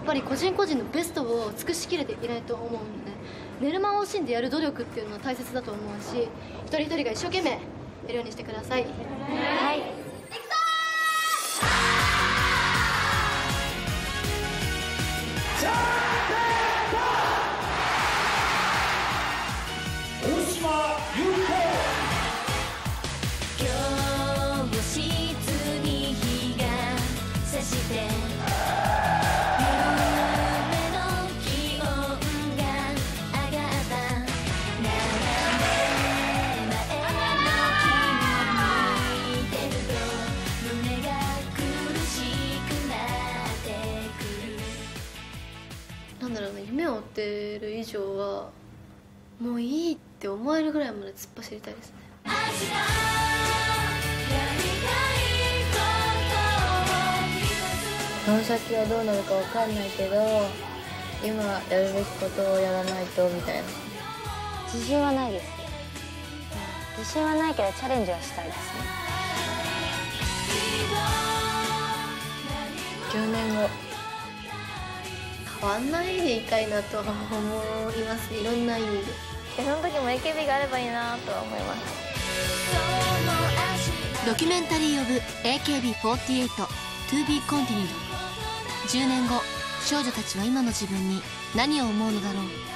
ぱり個人個人のベストを尽くしきれていないと思うので、寝る間を惜しんでやる努力っていうのは大切だと思うし、一人一人が一生懸命やるようにしてください。はい、なんだろうね、夢を追ってる以上はもういいって思えるぐらいまで突っ走りたいですね。 この先はどうなるか分かんないけど、今やるべきことをやらないとみたいな。 自信はないです。自信はないけどチャレンジはしたいですね。 10年後変わんないでいたいなとは思います。いろんな意味で。 その時も AKB があればいいなとは思います。 ドキュメンタリー・オブ AKB48 To be continued。 10年後、少女たちは今の自分に何を思うのだろう。